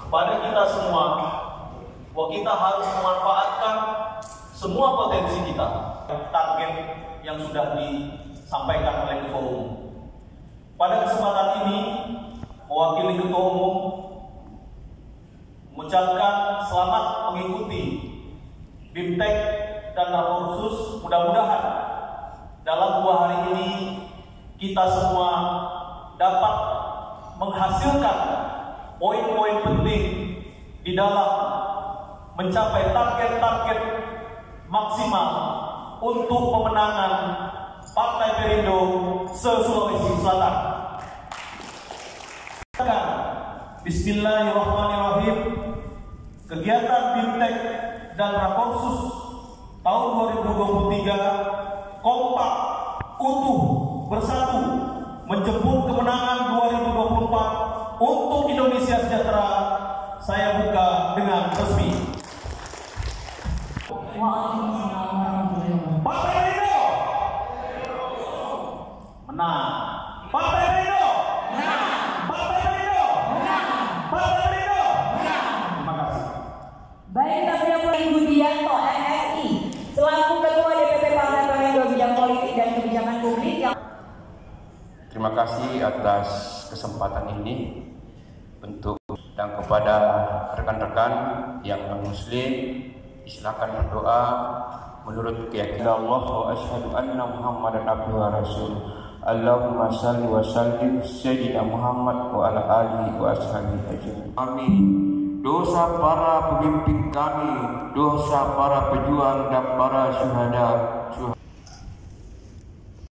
kepada kita semua bahwa kita harus memanfaatkan semua potensi kita. Target yang sudah disampaikan oleh Ketua Umum. Pada kesempatan ini, mewakili Ketua Umum mengucapkan selamat mengikuti BIMTEK dan Rakorsus. Mudah-mudahan dalam 2 hari ini kita semua dapat menghasilkan poin-poin penting di dalam mencapai target-target maksimal untuk pemenangan Partai Perindo se-Sulawesi Selatan. Bismillahirrahmanirrahim. Kegiatan BIMTEK dan Rakorsus tahun 2023 kompak, utuh, bersatu menjemput kemenangan 2024 untuk Indonesia sejahtera. Saya buka dengan resmi. Partai Perindo menang. Partai Perindo menang. Partai Perindo menang. Partai Perindo menang. Terima kasih. Baik, kami yang Budianto MSI selaku Ketua DPP Partai Perindo Bidang Politik dan Kebijakan Publik. Terima kasih atas kesempatan ini untuk dan kepada rekan-rekan yang non-muslim, silakan berdoa menurut keyakinan Allah wa asyhadu anna Muhammadan abduhu wa rasuluh. Allahumma shalli wa sallim sayyidina Muhammad wa ala alihi wa ashabihi ajmain. Amin. Dosa para pemimpin kami, dosa para pejuang dan para syuhada,